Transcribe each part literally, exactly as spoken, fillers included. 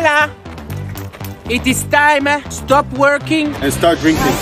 Ella, it is time. Stop working and start drinking.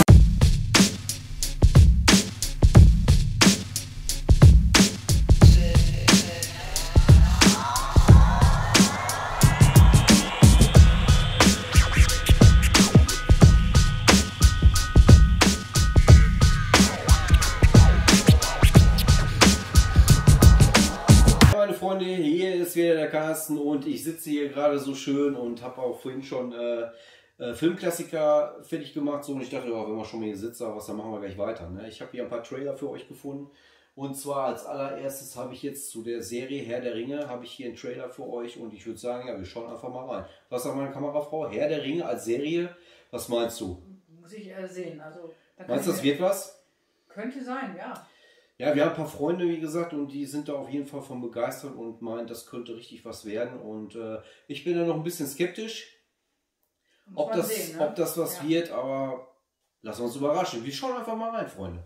Freunde, hier ist wieder der Carsten und ich sitze hier gerade so schön und habe auch vorhin schon äh, äh, Filmklassiker fertig gemacht. So, und ich dachte, oh, wenn wir schon mal hier sitzen, was, dann machen wir gleich weiter. Ne? Ich habe hier ein paar Trailer für euch gefunden. Und zwar als allererstes habe ich jetzt zu der Serie Herr der Ringe, habe ich hier einen Trailer für euch und ich würde sagen, ja, wir schauen einfach mal rein. Was sagt meine Kamerafrau? Herr der Ringe als Serie, was meinst du? Muss ich äh, sehen. Also, da meinst du, das wird was? Könnte sein, ja. Ja, wir haben ein paar Freunde, wie gesagt, und die sind da auf jeden Fall von begeistert und meinen, das könnte richtig was werden. Und äh, ich bin da noch ein bisschen skeptisch, ob das, sehen, ne? ob das was ja. wird, aber lassen wir uns überraschen. Wir schauen einfach mal rein, Freunde.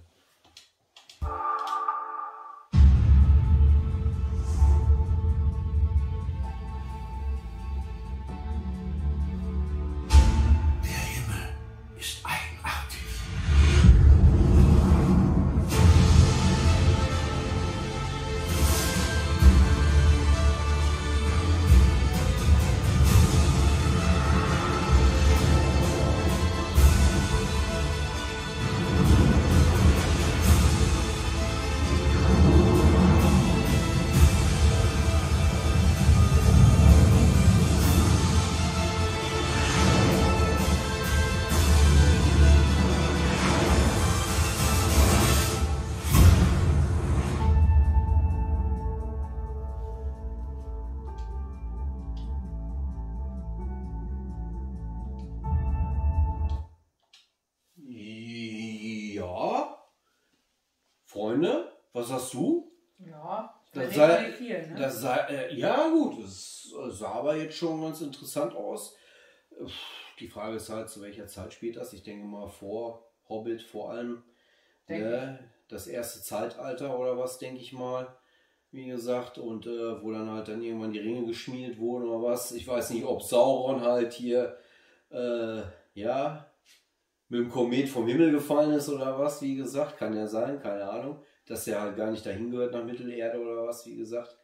Freunde, was sagst du? Ja, das sah, viel, ne? das sah, äh, ja gut, es sah aber jetzt schon ganz interessant aus. Die Frage ist halt, zu welcher Zeit spielt das? Ich denke mal vor Hobbit, vor allem ne, das erste Zeitalter oder was, denke ich mal. Wie gesagt, und äh, wo dann halt dann irgendwann die Ringe geschmiedet wurden oder was. Ich weiß nicht, ob Sauron halt hier, äh, ja... mit dem Komet vom Himmel gefallen ist oder was, wie gesagt, kann ja sein, keine Ahnung, dass der halt gar nicht dahin gehört nach Mittelerde oder was, wie gesagt.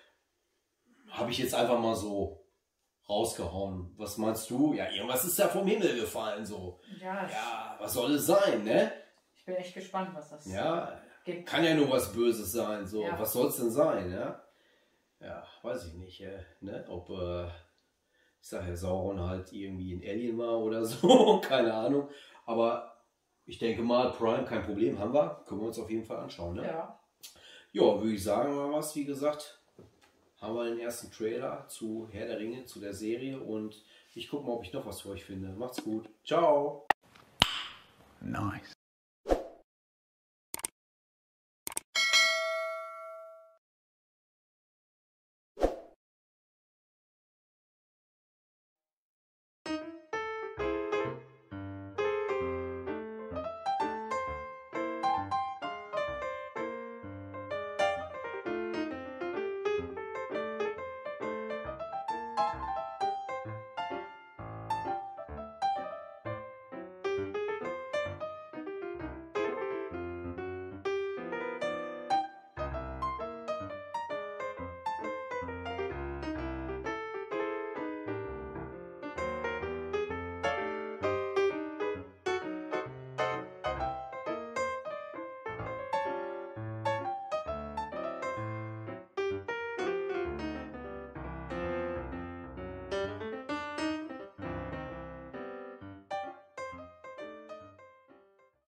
Habe ich jetzt einfach mal so rausgehauen. Was meinst du? Ja, irgendwas ist ja vom Himmel gefallen, so. Ja, ja, was soll es sein, ne? Ich bin echt gespannt, was das ja, gibt. Kann ja nur was Böses sein, so. Ja. Was soll es denn sein, ja? Ja, weiß ich nicht, äh, ne? Ob, äh, ich sage ja, Sauron halt irgendwie ein Alien war oder so, keine Ahnung. Aber ich denke mal, Prime, kein Problem, haben wir. Können wir uns auf jeden Fall anschauen, ne? Ja. Ja, würde ich sagen, mal was, wie gesagt, haben wir den ersten Trailer zu Herr der Ringe, zu der Serie. Und ich gucke mal, ob ich noch was für euch finde. Macht's gut. Ciao. Nice.